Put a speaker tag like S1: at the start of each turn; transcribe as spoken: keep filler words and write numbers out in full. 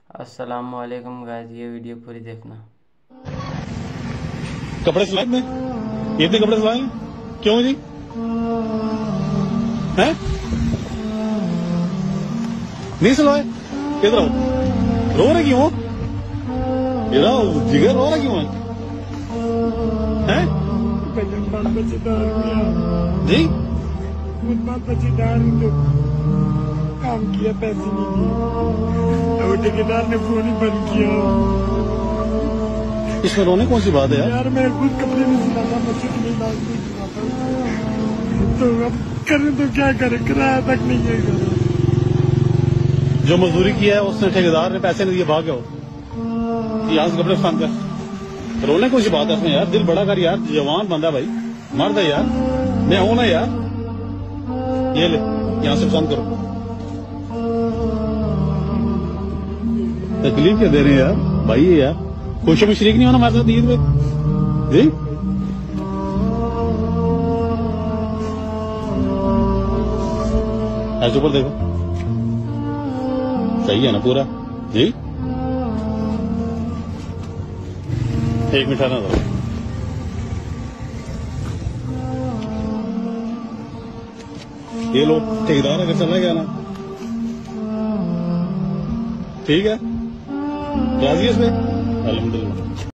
S1: अस्सलामुअलैकुम गाइस, ये वीडियो पूरी देखना।
S2: कपड़े सिलाए में इतने कपड़े सिलाए क्यों जी? हैं? नहीं सिलवाए? इधर आओ। रो रहे क्यों? इधर आओ, जिगर रो रहा क्यों है? हैं? जी?
S3: काम किया, पैसे नहीं दिए और ठेकेदार ने फोन ही बंद किया।
S2: इसमें रोने कौन सी बात है यार?
S3: यार मैं खुद कपड़े नहीं सिलाता, बच्चे नहीं डालते, तो अब करें तो क्या करें, किराया तक नहीं है।
S2: जो मजदूरी किया है उसने, ठेकेदार ने पैसे नहीं दिए, भाग गए। यहाँ से कपड़े फान कर, रोने कौन सी बात है इसमें यार? दिल बड़ा कर यार, जवान बंदा भाई, मर्द है यार, मैं हूं ना यार। ये ले, यहाँ से पसंद करो। तकलीफ क्या दे रहे हैं यार भाई? है यार, खुशी में शरीक नहीं होना हमारे साथ ईद में जी? ऐसे ऊपर देखो, सही है ना पूरा जी? एक मिठा ना दो। ये लो, ठेकेदार अगर चला गया ना, ठीक है, राजी है इसमें? अल्हम्दुलिल्लाह।